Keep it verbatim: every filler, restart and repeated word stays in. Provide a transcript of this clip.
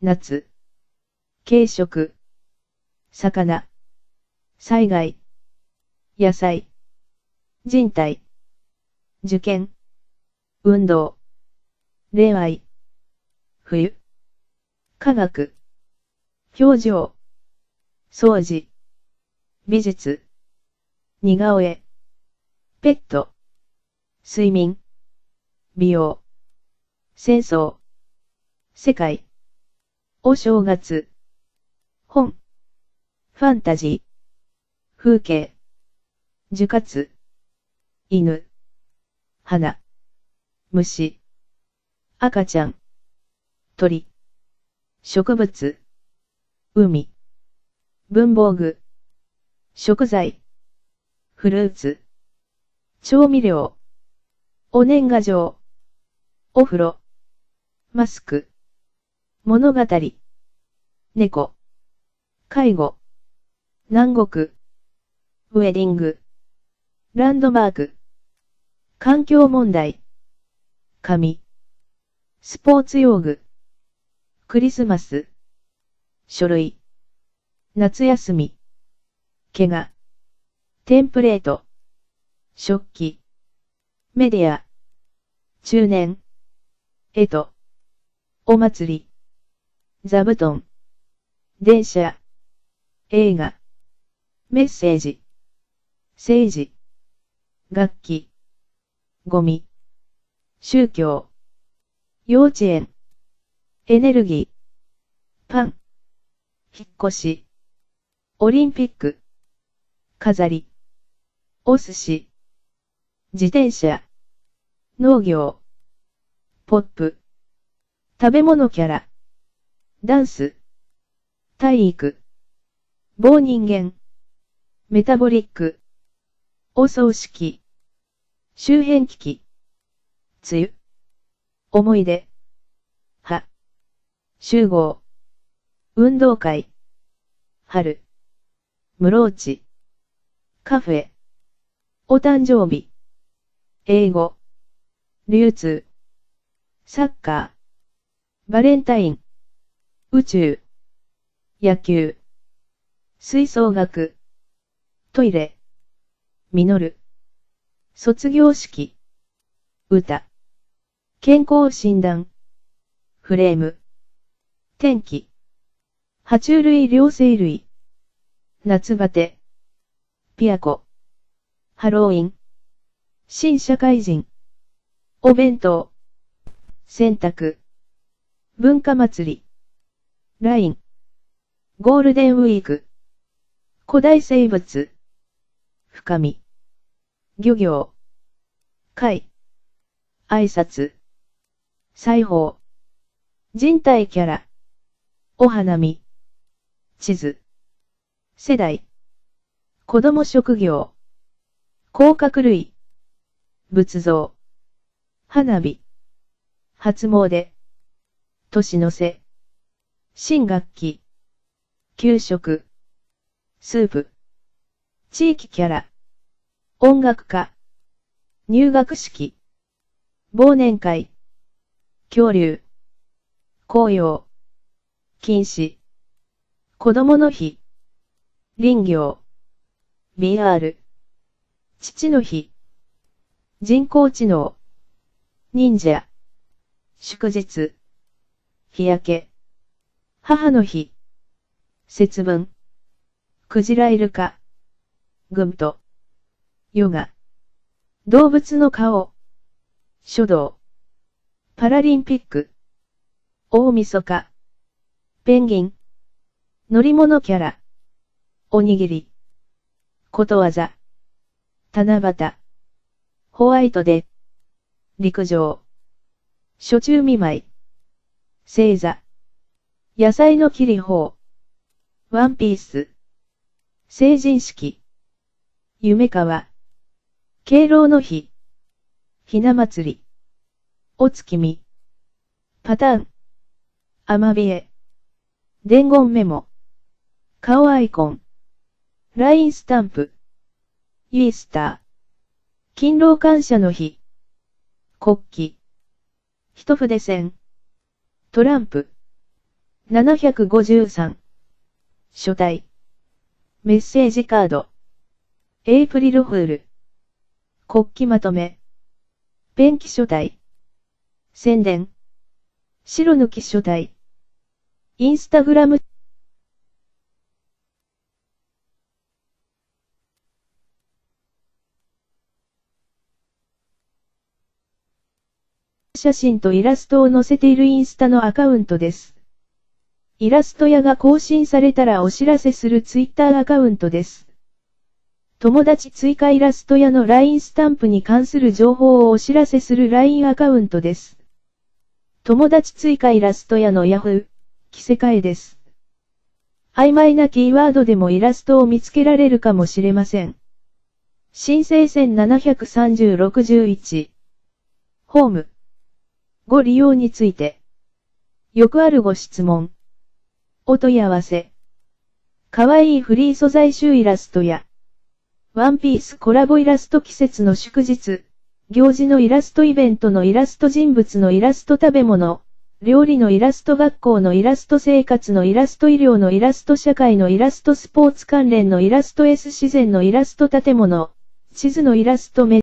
夏。軽食。魚。災害。野菜。人体。受験。運動。恋愛。冬。科学。表情。掃除。美術。似顔絵。ペット。睡眠。美容。戦争。世界。お正月。本。ファンタジー。風景。樹活。犬。花。虫。赤ちゃん。鳥。植物。海。文房具。食材。フルーツ。調味料。お年賀状。お風呂。マスク。物語。猫。介護。南国。ウェディング。ランドマーク。環境問題。紙。スポーツ用具。クリスマス。書類。夏休み。怪我。テンプレート。食器。メディア。中年。えと。お祭り。座布団。電車。映画。メッセージ。政治。楽器。ゴミ。宗教。幼稚園。エネルギー。パン。引っ越し。オリンピック。飾り。お寿司。自転車。農業。ポップ。食べ物キャラ。ダンス。体育。棒人間。メタボリック。お葬式。周辺機器。梅雨。思い出。葉。集合。運動会。春。ムローチ。カフェ。お誕生日。英語。流通。サッカー。バレンタイン。宇宙。野球。吹奏楽。トイレ。実る。卒業式。歌。健康診断。フレーム。天気。爬虫類両生類。夏バテ。ピアコ。ハロウィン。新社会人。お弁当。洗濯。文化祭り。ライン。ゴールデンウィーク。古代生物。深み。漁業。貝。挨拶。裁縫。人体キャラ。お花見。地図。世代。子供職業。甲殻類。仏像。花火。初詣。年の瀬。新学期。給食。スープ。地域キャラ。音楽家。入学式。忘年会。恐竜。紅葉。禁止。子供の日。林業。ビーアール。父の日。人工知能。忍者。祝日。日焼け。母の日。節分。クジライルカ。グント。ヨガ。動物の顔。書道。パラリンピック。大晦日。ペンギン。乗り物キャラ。おにぎり。ことわざ。七夕。ホワイトデー。陸上。暑中見舞い。星座。野菜の切り方。ワンピース。成人式。夢川。敬老の日。ひな祭り。お月見。パターン。アマビエ。伝言メモ。顔アイコン。ラインスタンプ。イースター。勤労感謝の日。国旗。一筆線。トランプ。 ななひゃくごじゅうさん。書体。メッセージカード。エイプリルフール。国旗まとめ。ペンキ書体。宣伝。白抜き書体。インスタグラム。写真とイラストを載せているインスタのアカウントです。イラスト屋が更新されたらお知らせするツイッターアカウントです。友達追加イラスト屋の ライン スタンプに関する情報をお知らせする ライン アカウントです。友達追加イラスト屋の Yahoo、着せ替えです。曖昧なキーワードでもイラストを見つけられるかもしれません。申請せんななひゃくさんじゅうろくじゅういち。ホーム。ご利用について。よくあるご質問。お問い合わせ。かわいいフリー素材集イラストや、ワンピースコラボイラスト季節の祝日、行事のイラストイベントのイラスト人物のイラスト食べ物、料理のイラスト学校のイラスト生活のイラスト医療のイラスト社会のイラストスポーツ関連のイラスト S 自然のイラスト建物、地図のイラストメ